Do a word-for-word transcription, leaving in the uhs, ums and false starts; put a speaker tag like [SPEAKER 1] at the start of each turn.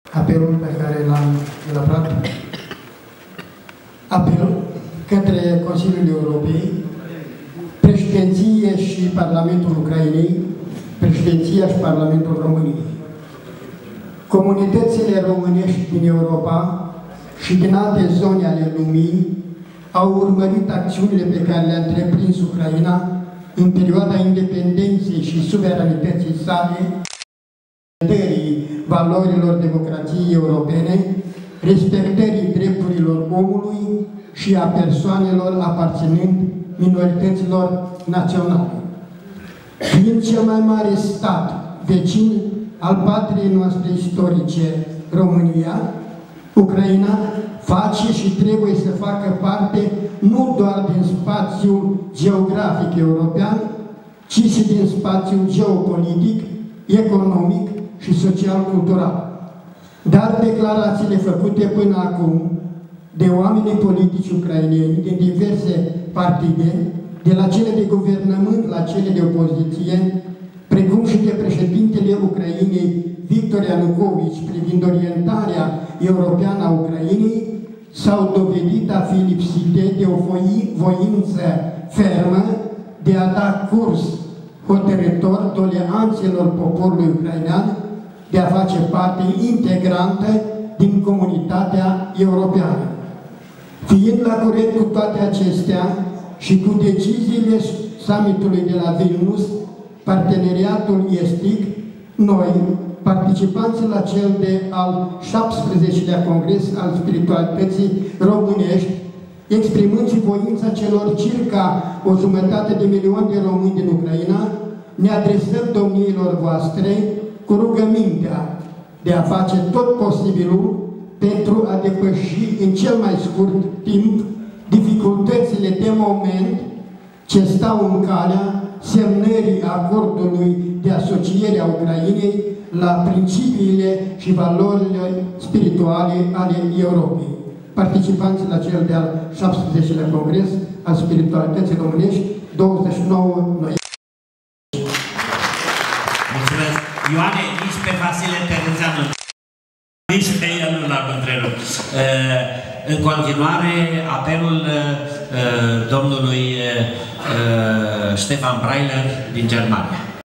[SPEAKER 1] apelul pe care l-am elaborat, apel către Consiliul Europei, președinție și Parlamentul Ucrainei, președinția și Parlamentul României. Comunitățile românești din Europa și din alte zone ale lumii au urmărit acțiunile pe care le-a întreprins Ucraina în perioada independenței și suveranității sale, respectării valorilor democrației europene, respectării drepturilor omului și a persoanelor aparținând minorităților naționale. Fiind cel mai mare stat vecin al patriei noastre istorice, România, Ucraina face și trebuie să facă parte nu doar din spațiul geografic european, ci și din spațiul geopolitic, economic și social-cultural. Dar declarațiile făcute până acum de oamenii politici ucraineni din diverse partide, de la cele de guvernământ la cele de opoziție, precum și de președintele Ucrainei Victor Ianucovici privind orientarea europeană a Ucrainei, s-au dovedit a fi lipsite de o voință fermă de a da curs hotărător toleranțelor poporului ucrainean de a face parte integrantă din comunitatea europeană. Fiind la curent cu toate acestea și cu deciziile summitului de la Vilnius, parteneriatul estic, noi, participanții la cel de al șaptesprezecelea Congres al Spiritualității Românești, exprimând și voința celor circa o jumătate de milion de români din Ucraina, ne adresăm domniilor voastre cu rugămintea de a face tot posibilul pentru a depăși în cel mai scurt timp dificultățile de moment ce stau în calea semnării acordului de asociere a Ucrainei la principiile și valorile spirituale ale Europei. Participanții la cel de-al șaptesprezecelea Congres al Spiritualității Românești, douăzeci și nouă noiembrie.
[SPEAKER 2] Mulțumesc! Ioane, nici pe Vasile Terezeanu, nici pe el nu l-am întrerupt. În continuare, apelul domnului Stefan Breiler din Germania.